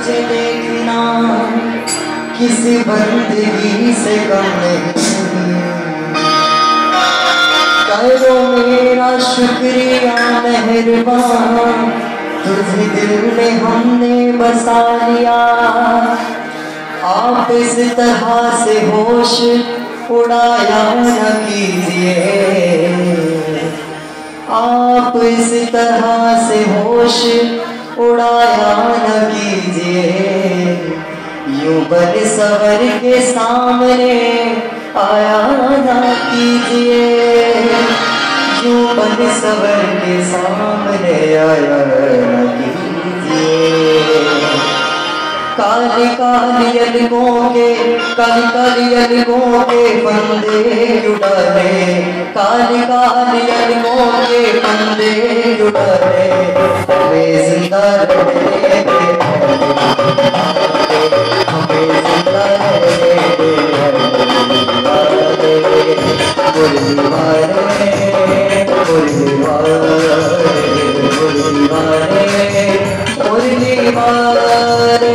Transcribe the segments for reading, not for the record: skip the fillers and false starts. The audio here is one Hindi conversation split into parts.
तुझे देखना किसी बंदगी से कम नहीं। करो मेरा शुक्रिया मेहरबान, तुझे दिल में हमने बसा लिया। आप इस तरह से होश उड़ाया न कीजिए, आप इस तरह से होश उड़ाया न कीजिए। यूं बन सवर के सामने आया न कीजिए, यूं बन सवर के सामने आया न कीजिए। काली काली अलगों के काली काली अलगों के फंदे उड़ाने, काली काली अलगों के फंदे उड़ाने। हमें जिंदा रहने दे, हमें जिंदा रहने दे, मुरली वाले मुरली वाले मुरली वाले मुरली वाले।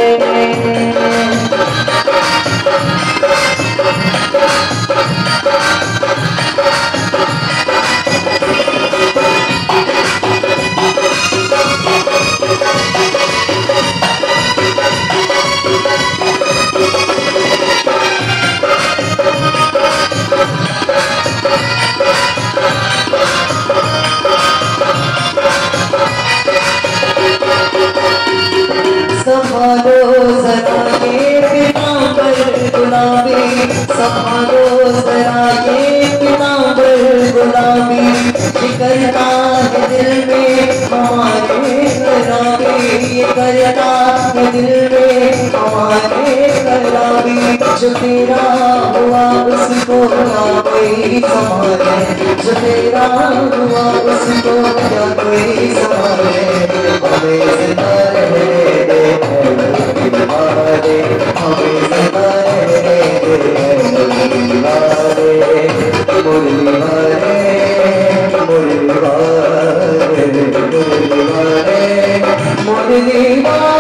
संभालो जरा ये पीतांबर गुलाबी, संभालो जरा ये पीतांबर गुलाबी। ये करता है दिल में हमारे खराबी, ये करता है दिल में हमारे खराबी। जो तेरा हुआ उसको क्या कोई संभाले, जो तेरा हुआ उसको क्या कोई संभाले। हमें जिंदा रहने दे मुरली वाले, हमें जिंदा रहने दे मुरली वाले, मुरली वाले मुरली वाले मुरली वाले मुरली वाले।